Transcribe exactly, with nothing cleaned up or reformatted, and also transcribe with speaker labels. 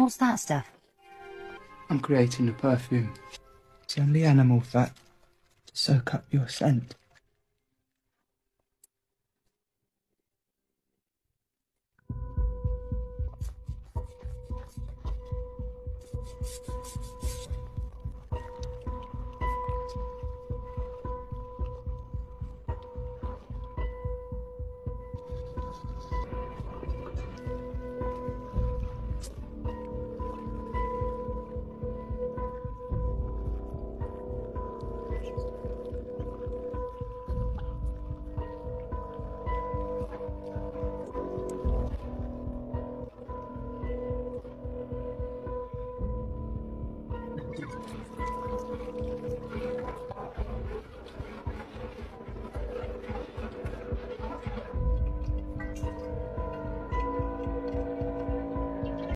Speaker 1: What's that stuff?
Speaker 2: I'm creating a perfume. It's only animal fat to soak up your scent.